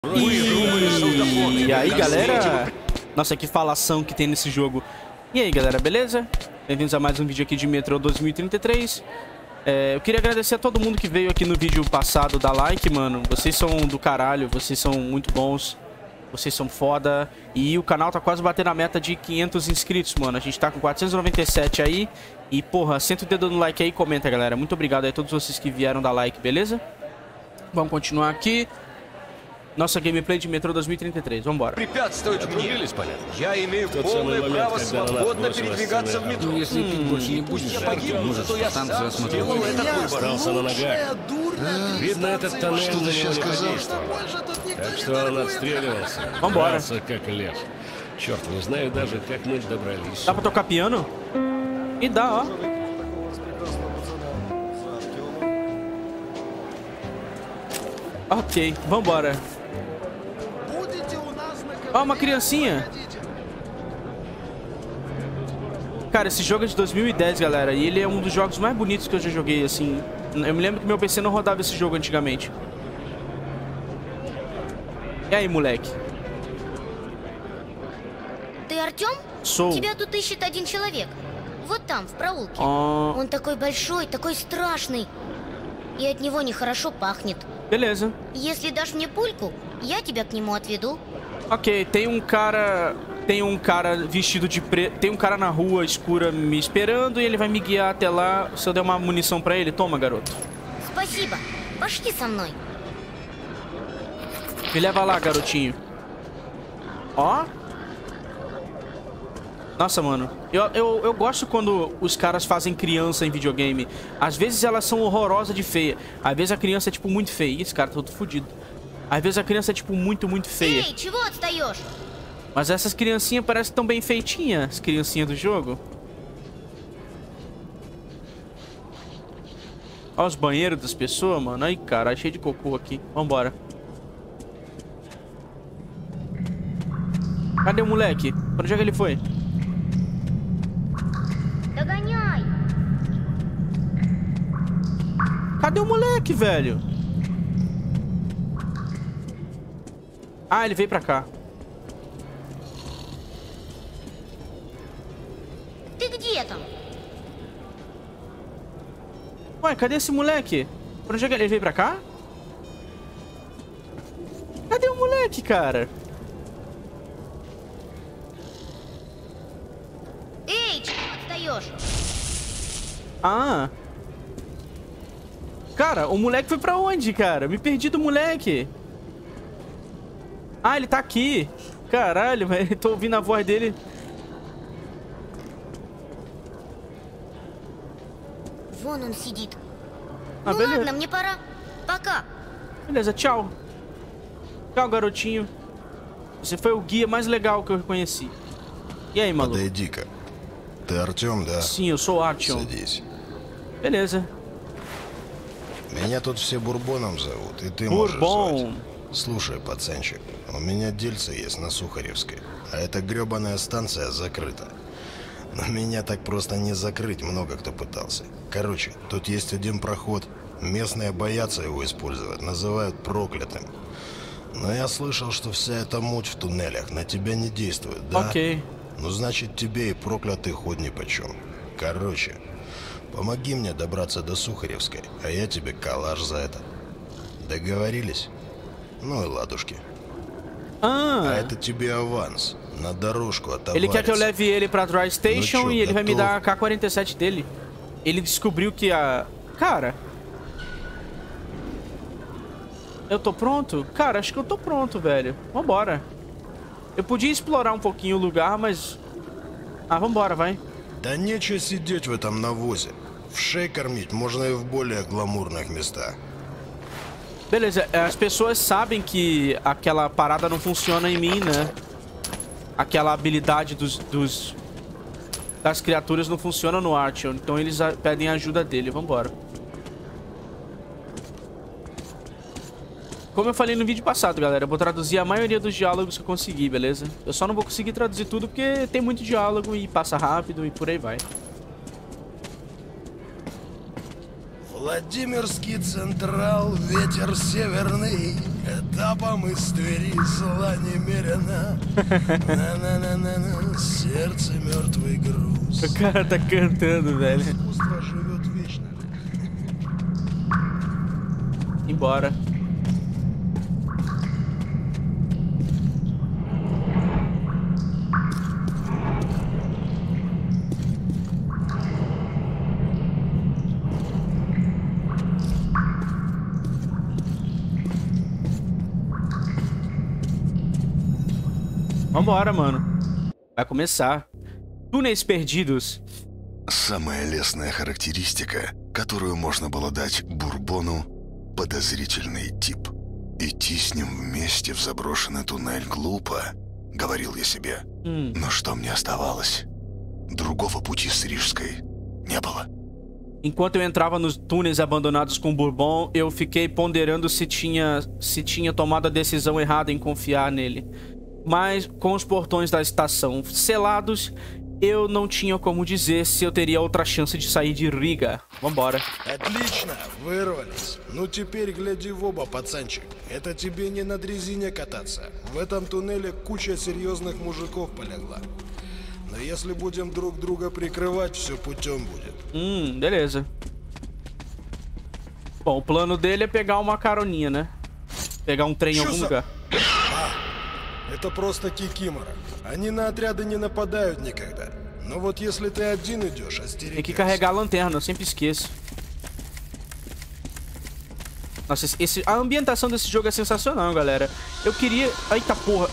E aí, galera? Nossa, que falação que tem nesse jogo. E aí, galera, beleza? Bem-vindos a mais um vídeo aqui de Metro 2033. Eu queria agradecer a todo mundo que veio aqui no vídeo passado dar like, mano. Vocês são do caralho, vocês são muito bons. Vocês são foda. E o canal tá quase batendo a meta de 500 inscritos, mano. A gente tá com 497 aí. E, porra, senta o dedo no like aí e comenta, galera. Muito obrigado aí a todos vocês que vieram dar like, beleza? Vamos continuar aqui. Nossa gameplay de Metro 2033. Vambora. Препятствовать мне. Я имею полное право свободно передвигаться в метро. Если пить больше не будешь, Я погибну, может, то я станцию сам осмотрю. сделаю этот выбор. Остался на ногах. Видно, этот тоннель на него не подействовал. Так что он отстреливался. Вамбара. Дрался, как лев. Черт, не знаю даже, как мы добрались. Dá pra tocar piano? E dá, ó. Ok, vambora. Ó, uma criancinha. Cara, esse jogo é de 2010, galera. E ele é um dos jogos mais bonitos que eu já joguei, assim. Eu me lembro que meu PC não rodava esse jogo antigamente. E aí, moleque? Ты Артём? Sou. Тебя тут ищет один человек. Вот там, в проулке. Ó, Он такой большой, такой страшный. И от него нехорошо пахнет. beleza. Если дашь мне пульку, я тебя к nему отведу. Ok, tem um cara vestido de preto. Tem um cara na rua escura me esperando e ele vai me guiar até lá. Se eu der uma munição pra ele, toma, garoto. Спасибо. Пошли со мной. Me leva lá, garotinho. Ó. Nossa, mano. Eu gosto quando os caras fazem criança em videogame. Às vezes elas são horrorosas de feia. Às vezes a criança é, tipo, muito feia. Ih, esse cara tá todo fudido. Às vezes a criança é, tipo, muito feia. Эй, чего отстаешь? Mas essas criancinhas parecem tão bem feitinhas. As criancinhas do jogo. Olha os banheiros das pessoas, mano. Ai, cara, cheio de cocô aqui. Vambora. Cadê o moleque? Pra onde é que ele foi? Догоняй! Cadê o moleque, velho? Ah, ele veio pra cá. Ты где там? Ué, cadê esse moleque? Pra onde é que ele veio pra cá? Cadê o moleque, cara? Эй, чего отстаешь? Ah. Cara, o moleque foi pra onde, cara? Me perdi do moleque. Ah, ele tá aqui. Caralho, velho. Tô ouvindo a voz dele. Вон он сидит. Ah, Ну beleza. ладно, мне пора. Пока. Beleza, tchau. Tchau, garotinho. Você foi o guia mais legal que eu conheci. E aí, maluco? Подойди-ка. Ты Артём, да? Sim, eu sou o Artyom. Садись. Beleza. Меня тут все Бурбоном зовут, и ты можешь Бурбон. звать. Слушай, пацанчик, у меня дельце есть на Сухаревской, а эта грёбаная станция закрыта. Но меня так просто не закрыть, много кто пытался. Короче, тут есть один проход, местные боятся его использовать, называют проклятым. Но я слышал, что вся эта муть в туннелях на тебя не действует, да? Ok. Ну, значит, тебе и проклятый ход нипочем. Короче, помоги мне добраться до Сухаревской, а я тебе калаш за это. Договорились? Ну и ладушки. А Ah. это тебе аванс. На дорожку Ele quer que eu отовариться. leve ele pra Dry Station No e ele vai me tio, dar a K-47 dele. Ele descobriu que a... Cara... Eu tô pronto? Cara, acho que eu tô pronto, velho. Vambora. Eu podia explorar um pouquinho o lugar, mas... Ah, vambora, vai. Да нечего сидеть в этом навозе. В шей кормить можно и в более гламурных местах. Beleza, as pessoas sabem que aquela parada não funciona em mim, né? Aquela habilidade das criaturas não funciona no Artyom. Então eles pedem a ajuda dele. Vambora. Como eu falei no vídeo passado, galera, eu vou traduzir a maioria dos diálogos que eu conseguir, beleza? Eu só não vou conseguir traduzir tudo porque tem muito diálogo e passa rápido e por aí vai. Владимирский Централ, ветер северный, этапом из Твери зла немерено. На-на-на-на-на, сердце мертвый груз. O cara tá cantando, velho. Искусство живет вечно. Embora. Vambora, mano. Vai começar. Túneis perdidos. Самая лестная характеристика, которую можно было дать Бурбону — подозрительный тип. Идти с ним вместе в заброшенный туннель глупо, говорил я себе. Но что мне оставалось? Другого пути с Рижской не было. Enquanto eu entrava nos túneis abandonados com Bourbon, eu fiquei ponderando se tinha tomado a decisão errada em confiar nele. Mas com os portões da estação selados, eu não tinha como dizer se eu teria outra chance de sair de Riga. Vambora. Отлично, вырвались. Ну теперь гляди в оба, пацанчик. Это тебе не на дрезине кататься. В этом туннеле куча серьезных мужиков полегла. Но если будем друг друга прикрывать, все путем будет. Beleza. Bom, o plano dele é pegar uma caroninha, né? Pegar um trem em algum lugar. Это просто кикимора. Они на отряды не нападают никогда. Но вот если ты один идешь, остерегайся. Tem que carregar a lanterna, eu sempre esqueço. Nossa, a ambientação desse jogo é sensacional, galera. Eu queria... Eita porra.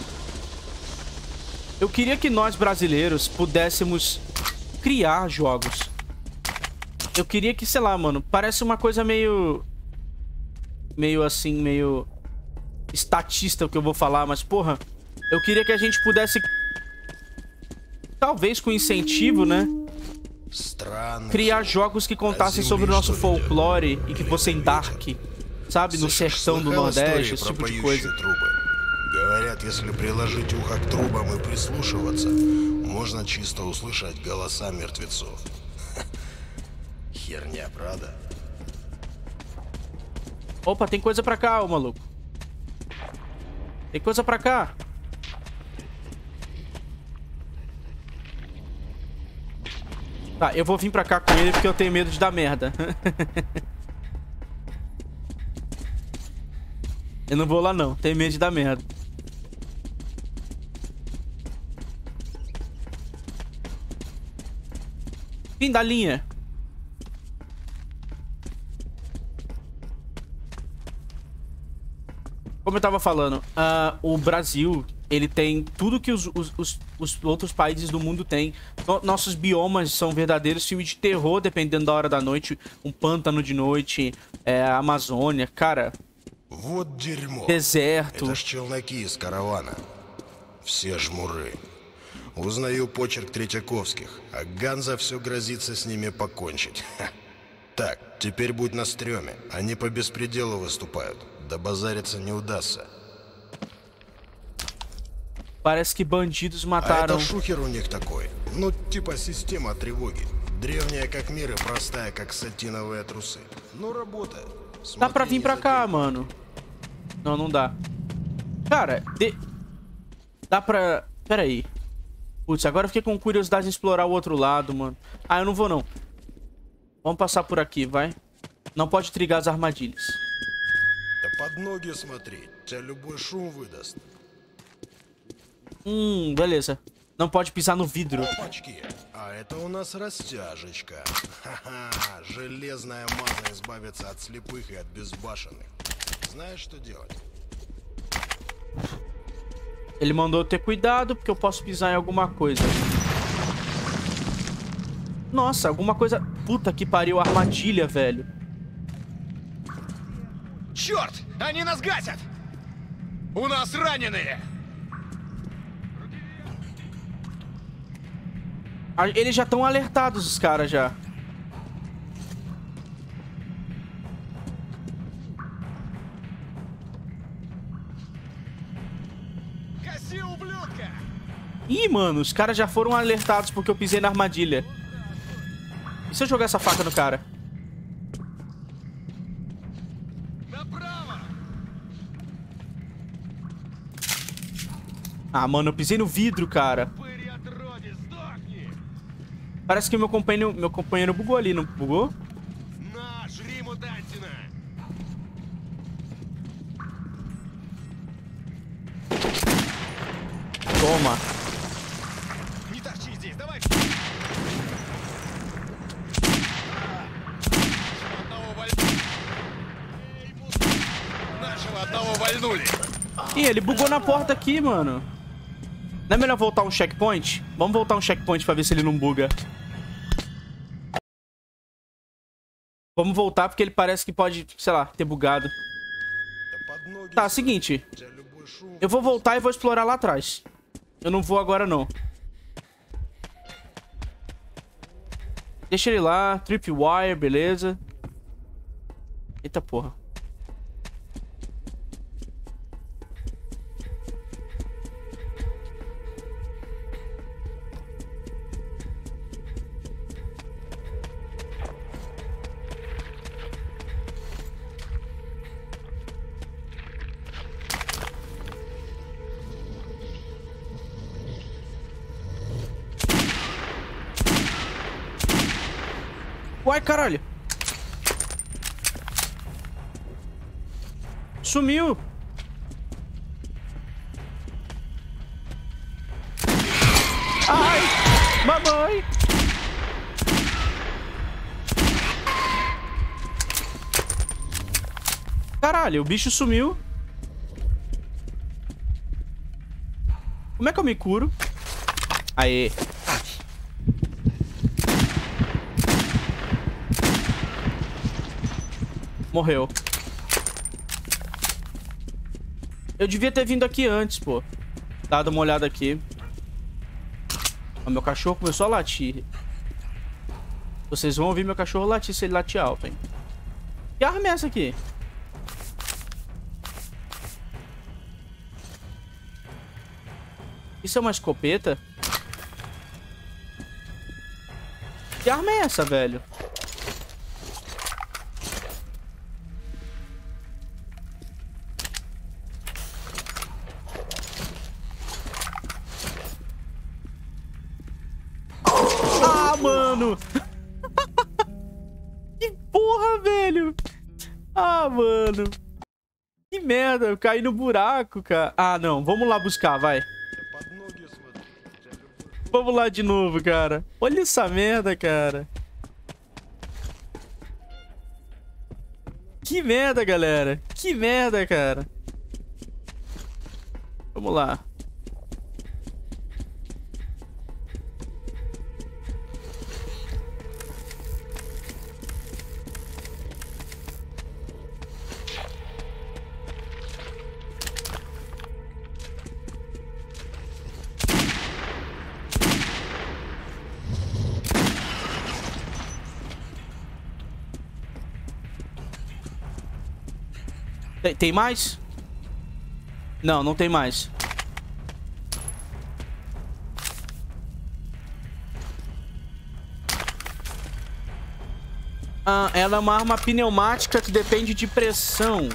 Eu queria que nós, brasileiros, pudéssemos criar jogos. Eu queria que, sei lá, mano, parece uma coisa meio assim, meio estatista o que eu vou falar, mas, porra, eu queria que a gente pudesse, talvez com incentivo, né, criar jogos que contassem sobre o nosso folclore e que fossem dark, sabe, no sertão do Nordeste, esse tipo de coisa. Говорят, если приложить ухо к трубам и прислушиваться, можно чисто услышать голоса мертвецов. Херня, правда? Opa, tem coisa pra cá, ô maluco. Tem coisa pra cá. Tá, eu vou vir pra cá com ele porque eu tenho medo de dar merda. Eu não vou lá não, tenho medo de dar merda. Fim da linha. Como eu tava falando, o Brasil, ele tem tudo que os outros países do mundo têm. Nossos biomas são verdadeiros filmes de terror, dependendo da hora da noite. Um pântano de noite, a Amazônia, cara. Вот дерьмо. Дезерту. Это ж челноки из каравана. Все жмуры. Узнаю почерк Третьяковских, а Ганза все грозится с ними покончить. Так, теперь будь на стреме. Они по беспределу выступают. Добазариться не удастся. Parece que bandidos А mataram. это шухер у них такой. Ну, типа система тревоги. Древняя как мир и простая, как сатиновые трусы. Ну, работает. Dá pra vir pra cá, mano. Não, não dá. Cara, dá pra... Pera aí. Putz, agora eu fiquei com curiosidade de explorar o outro lado, mano. Ah, eu não vou, não. Vamos passar por aqui, vai. Não pode trigar as armadilhas. Да под ноги смотри. Тебя любой шум выдаст. Beleza. Não pode pisar no vidro. Опачки. А это у нас растяжечка. Ха-ха. Железная маза избавится от слепых и от безбашенных. Знаешь, что делать? Ele mandou eu ter cuidado, porque eu posso pisar em alguma coisa. Nossa, alguma coisa... Puta que pariu, armadilha, velho. Черт! Они нас гасят! У нас раненые! Eles já estão alertados, os caras, já. Ih, mano, os caras já foram alertados porque eu pisei na armadilha. E se eu jogar essa faca no cara? Ah, mano, eu pisei no vidro, cara. Parece que meu companheiro bugou ali, não bugou? Toma. Ih, ele bugou na porta aqui, mano. Não é melhor voltar um checkpoint? Vamos voltar um checkpoint pra ver se ele não buga. Vamos voltar porque ele parece que pode, sei lá, ter bugado. Tá, seguinte. Eu vou voltar e vou explorar lá atrás. Eu não vou agora, não. Deixa ele lá. Tripwire, beleza. Eita porra. Uai, caralho. Sumiu. Ai, mamãe. Caralho, o bicho sumiu. Como é que eu me curo? Aê. Morreu. Eu devia ter vindo aqui antes, pô. Dado uma olhada aqui. Ó, meu cachorro começou a latir. Vocês vão ouvir meu cachorro latir se ele latir alto, hein? Que arma é essa aqui? Isso é uma escopeta? Que arma é essa, velho? Mano. Que porra, velho. Ah, mano. Que merda, eu caí no buraco, cara. Ah, não, vamos lá buscar, vai. Vamos lá de novo, cara. Olha essa merda, cara. Que merda, galera. Que merda, cara. Vamos lá. Tem mais? Não, não tem mais. Ah, ela é uma arma pneumática que depende de pressão.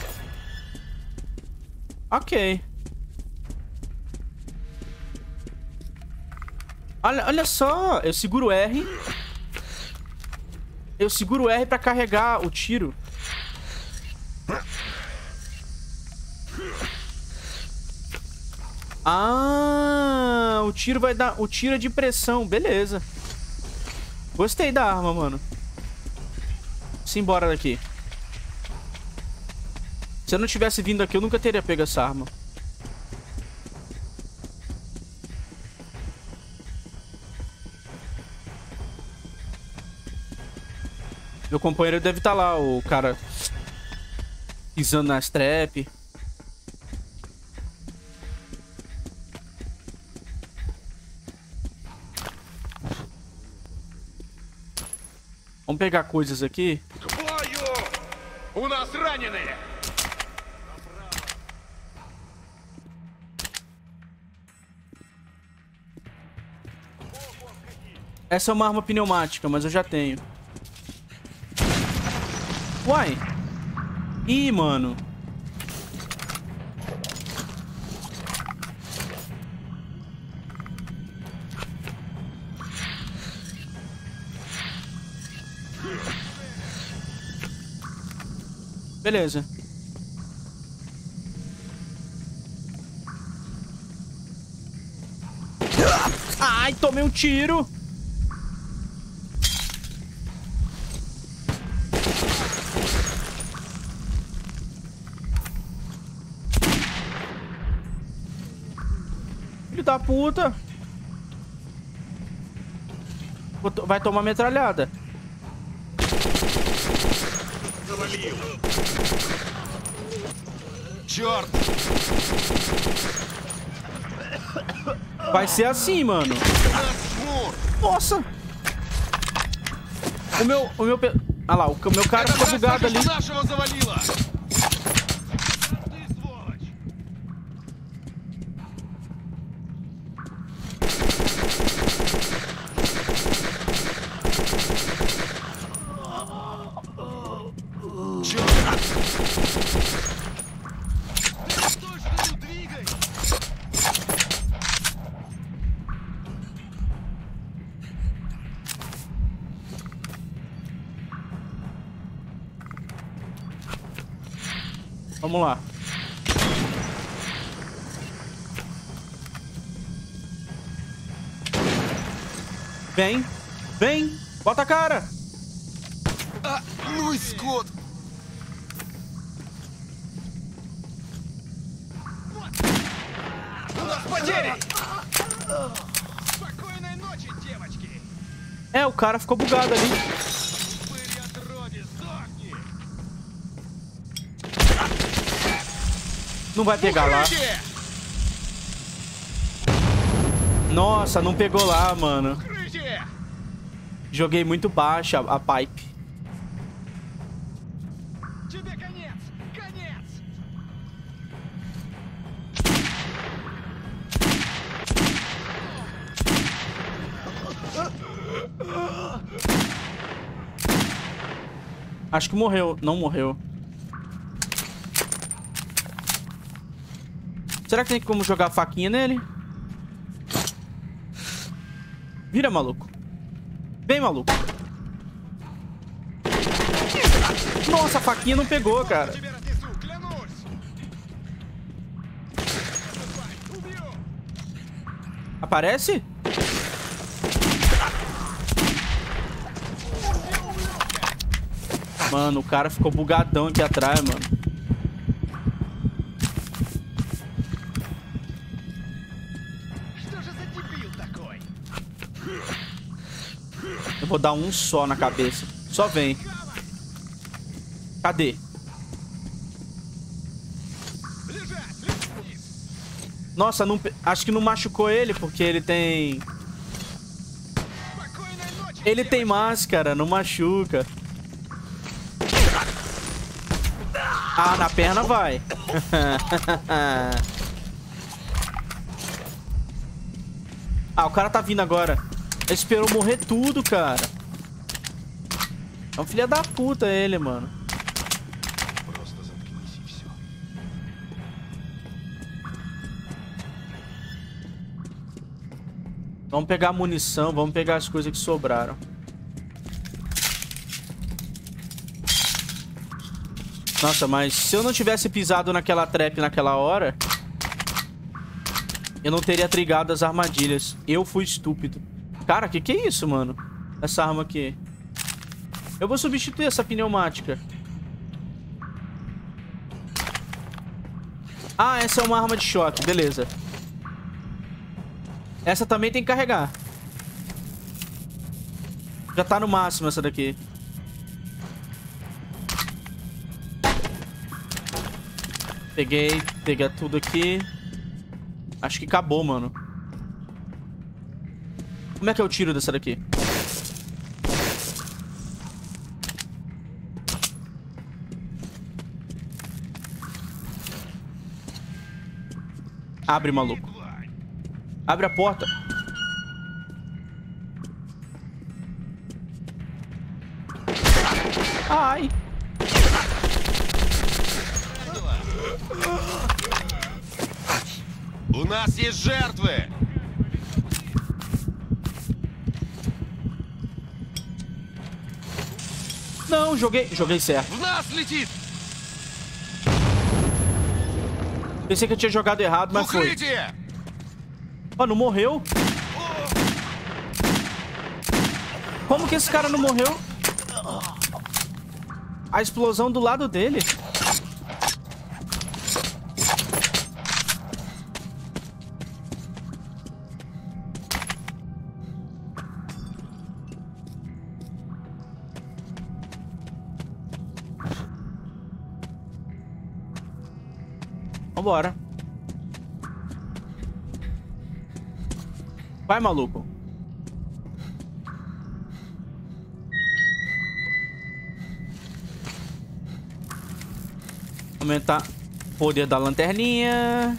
Ok. Olha só, eu seguro R. Eu seguro R pra carregar o tiro. Ah, o tiro vai dar... O tiro é de pressão, beleza. Gostei da arma, mano. Simbora daqui. Se eu não tivesse vindo aqui, eu nunca teria pego essa arma. Meu companheiro deve estar lá, o cara pisando nas trap. Vamos pegar coisas aqui. Essa é uma arma pneumática, mas eu já tenho. Uai. Ih, mano. Beleza. Ai, tomei um tiro. Filho da puta. Vai tomar metralhada. Черт! Vai ser assim, mano. Nossa. O meu... Ah lá, o meu cara ficou bugado ali. Vamos lá. Vem. Vem. Bota a cara. Ну и скот! У нас потери! Спокойной ночи, девочки! É, o cara ficou bugado ali. Были отроди, сдохни! Não vai pegar lá. Nossa, não pegou lá, mano. Joguei muito baixo a pipe. Тебе конец! Конец! Acho que morreu. Não morreu. Será que tem como jogar a faquinha nele? Vira, maluco. Vem, maluco. Nossa, a faquinha não pegou, cara. Aparece? Mano, o cara ficou bugadão aqui atrás, mano. Eu vou dar um só na cabeça. Só vem. Cadê? Nossa, não, acho que não machucou ele, porque ele tem... Ele tem máscara, não machuca. Ah, na perna vai. Ah, o cara tá vindo agora. Ele esperou morrer tudo, cara. É um filho da puta ele, mano. Vamos pegar a munição, vamos pegar as coisas que sobraram. Nossa, mas se eu não tivesse pisado naquela trap naquela hora, eu não teria trigado as armadilhas. Eu fui estúpido. Cara, que é isso, mano? Essa arma aqui. Eu vou substituir essa pneumática. Ah, essa é uma arma de choque. Beleza. Essa também tem que carregar. Já tá no máximo essa daqui. Peguei tudo aqui. Acho que acabou, mano. Como é que é o tiro dessa daqui? Abre, maluco. Abre a porta. Ai. У нас есть жертвы! Não, joguei certo. В нас летит! Pensei que eu tinha jogado errado, mas foi. Ó, não morreu? Como que esse cara não morreu? A explosão do lado dele. Vambora. Vai, maluco. Aumentar o poder da lanterninha.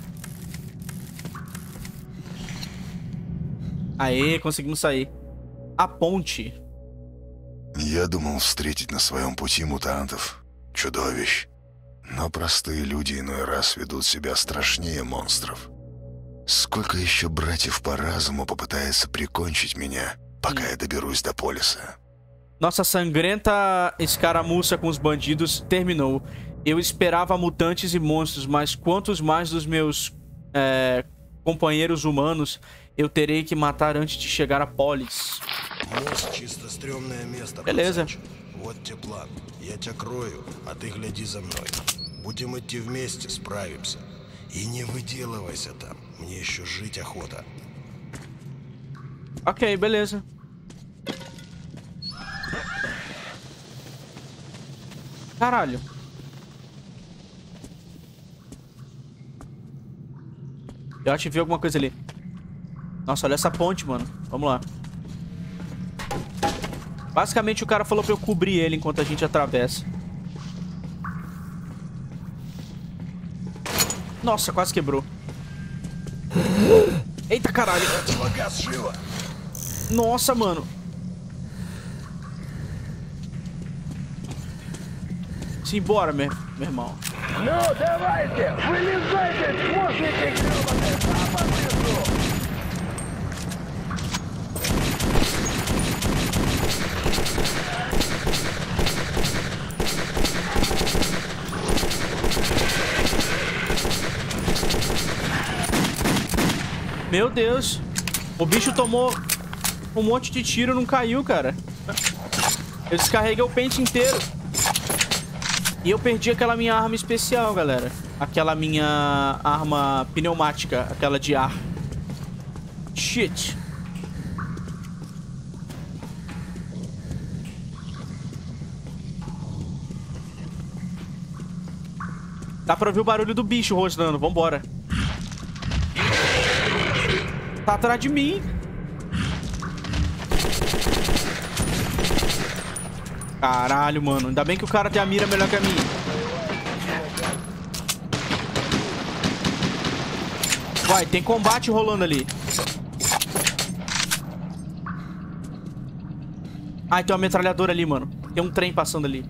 Aê, conseguimos sair. A ponte. Я думал встретить на своем пути мутантов, чудовищ. Но простые люди иной раз ведут себя страшнее монстров. Сколько еще братьев по разуму попытается прикончить меня, пока я доберусь до полиса? Nossa sangrenta escaramuça com os bandidos terminou. Eu esperava mutantes e monstros, mas quantos mais dos meus companheiros humanos eu terei que matar antes de chegar a Polis? Beleza. Вот тебе план. Я тебя крою, а ты гляди за мной. Будем идти вместе, справимся. И не выделывайся там. Мне еще жить охота. Ok, beleza. Caralho. Eu acho que vi alguma coisa ali. Nossa, olha essa ponte, mano. Vamos lá. Basicamente o cara falou pra eu cobrir ele enquanto a gente atravessa. Nossa, quase quebrou. Eita, caralho. Nossa, mano. Simbora, meu irmão. Ну, давайте, вылезайте, смурфики гребаные, западницу! Meu Deus. O bicho tomou um monte de tiro e não caiu, cara. Eu descarreguei o pente inteiro. E eu perdi aquela minha arma especial, galera. Aquela minha arma pneumática. Aquela de ar. Shit. Dá pra ouvir o barulho do bicho rosnando. Vambora. Tá atrás de mim. Caralho, mano. Ainda bem que o cara tem a mira melhor que a minha. Vai, tem combate rolando ali. Ah, tem uma metralhadora ali, mano. Tem um trem passando ali.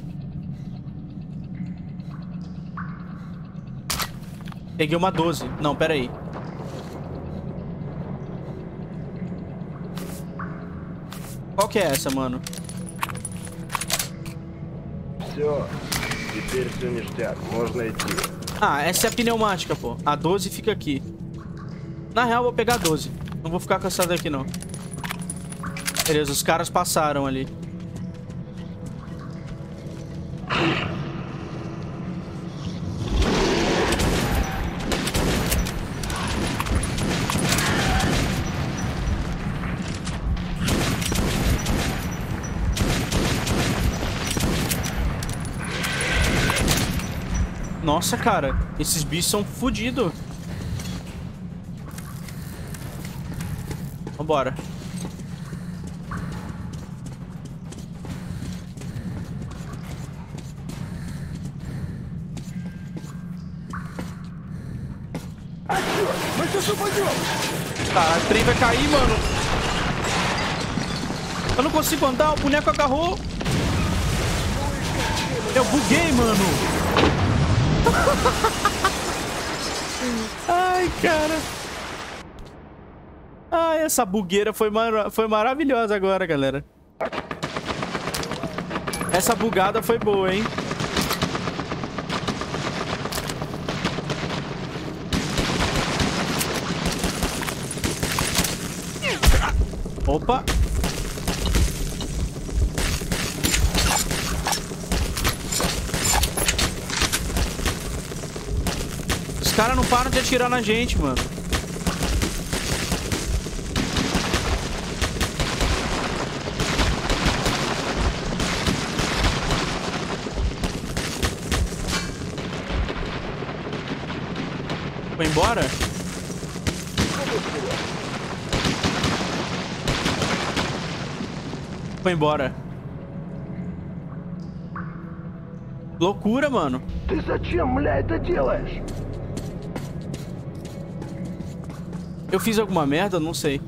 Peguei uma 12. Não, pera aí. Qual que é essa, mano? Ah, essa é a pneumática, pô. A 12 fica aqui. Na real, eu vou pegar a 12. Não vou ficar com essa daqui, não. Beleza, os caras passaram ali. Nossa, cara, esses bichos são fodidos. Vambora. Caralho, o trem vai cair, mano. Eu não consigo andar, o boneco agarrou. Eu buguei, mano. Ai, cara. Ai, essa bugueira foi maravilhosa agora, galera. Essa bugada foi boa, hein? Opa. Os caras não param de atirar na gente, mano. Foi embora? Foi embora. Loucura, mano. Ты зачем, бля, это делаешь? Eu fiz alguma merda? Não sei.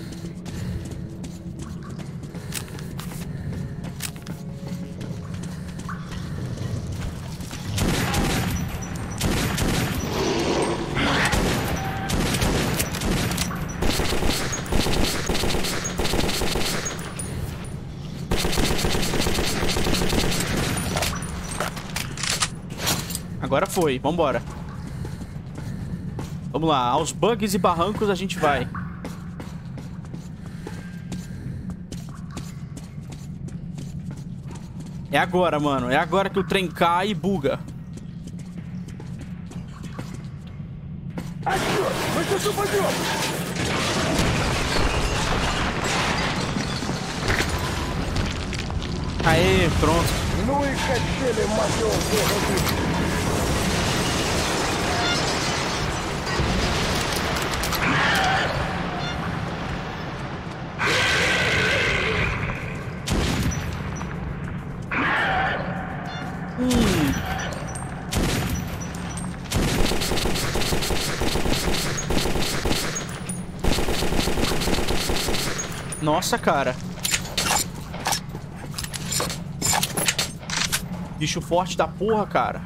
Agora foi, vambora. Vamos lá, aos bugs e barrancos a gente vai. É agora, mano. É agora que o trem cai e buga. Aê, pronto. Ну и качели, мать его, бога. Nossa, cara. Bicho forte da porra, cara.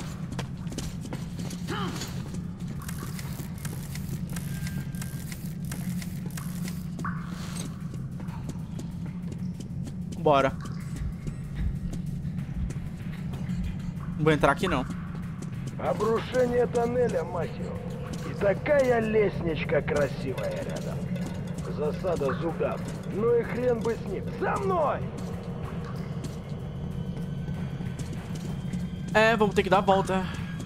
Bora. Não vou entrar aqui, não. Обрушение тоннеля, мать его. И такая лестничка красивая рядом. Засада зугав. Ну и хрен бы с ним. За мной! É, vamos ter que dar a volta.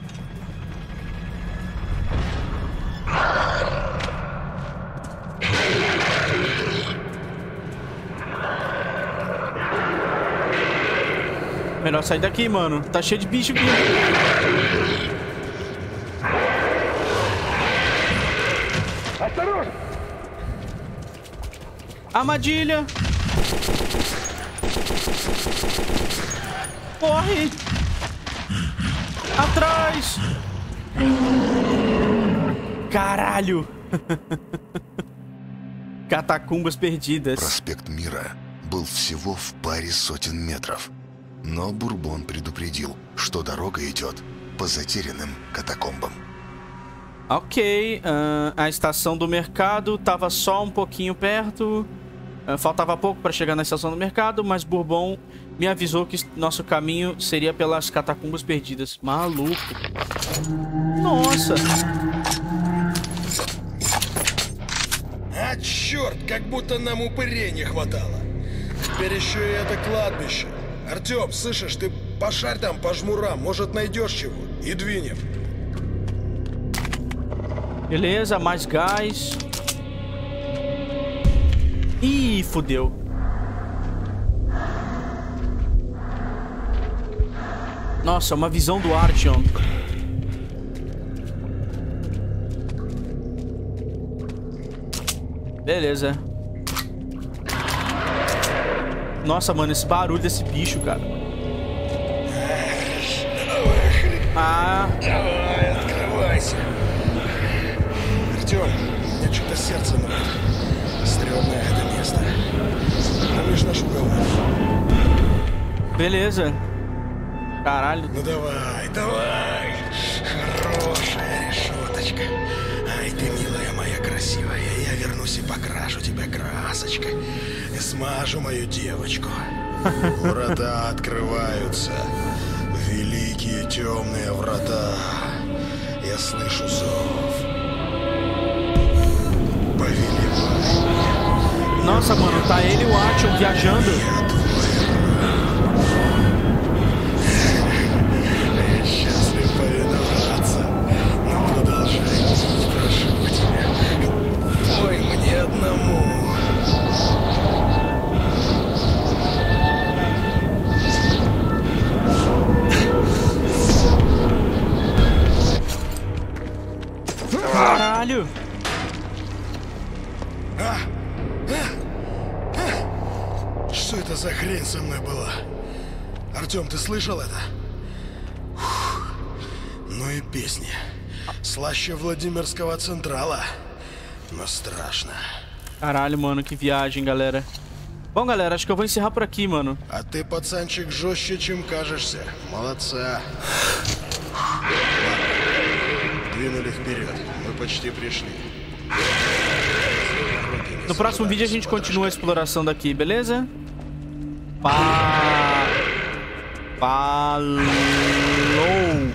Melhor sair daqui, mano. Tá cheio de bicho aqui. Осторожно! Armadilha. Corre. Atrás. Caralho. Catacumbas perdidas. Проспект Мира был всего в паре сотен метров. Но Бурбон предупредил, что дорога идет по затерянным катакомбам. Ok, a estação do mercado tava só um pouquinho perto. Faltava pouco para chegar na estação do mercado, mas Bourbon me avisou que nosso caminho seria pelas catacumbas perdidas. Maluco. Nossa. А, черт, как будто нам упырей не хватало. Теперь еще и это кладбище. Артем, слышишь, ты пошарь там по жмурам, может найдешь чего, и двинем. Beleza, mais gás. Ih, fudeu. Nossa, uma visão do Artyom. Beleza. Nossa, mano, esse barulho desse bicho, cara. Ah. Давай, открывайся. Артем, у меня что-то сердце ноет. Стрёмное это место. Нам лишь наш уговор. Beleza. Caralho. Ну давай, давай. Хорошая решеточка. Ай, ты, милая моя красивая. Я вернусь и покрашу тебя красочкой. И смажу мою девочку. Врата открываются. Великие темные врата. Я слышу зов. Повелевай. Nossa, mano, tá ele e o Action viajando. Счастлив повиноваться. Но продолжай, прошу тебя. Ой, мне одному. Caralho. Что это за хрень со мной была? Артем, ты слышал это? Фух. Ну и песни. Слаще Владимирского Централа. Но страшно. Caralho, mano, que viagem, galera. Bom, galera, acho que eu vou encerrar por aqui, mano. А ты, пацанчик, жестче, чем кажешься. Молодца. Ладно. Двинули вперед. Мы почти пришли. No próximo vídeo a gente continua a exploração daqui, beleza? Falou!